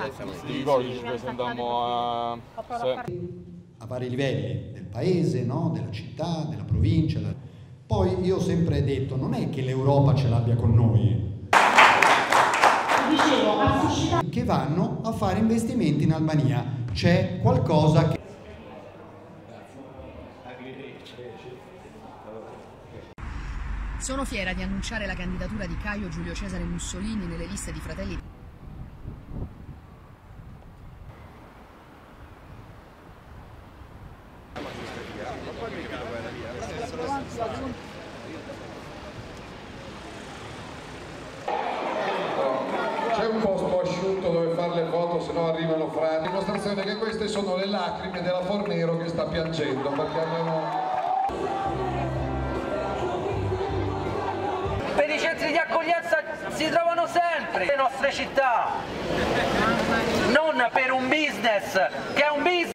Ti ricordi, ci presentammo a vari livelli del paese, no? Della città, della provincia. Poi io ho sempre detto, non è che l'Europa ce l'abbia con noi, che vanno a fare investimenti in Albania. C'è qualcosa che... Sono fiera di annunciare la candidatura di Caio Giulio Cesare Mussolini nelle liste di Fratelli. C'è un posto asciutto dove fare le foto, se no arrivano frane. Dimostrazione che queste sono le lacrime della Fornero che sta piangendo perché abbiamo... Per i centri di accoglienza si trovano sempre le nostre città, non per un business che è un business.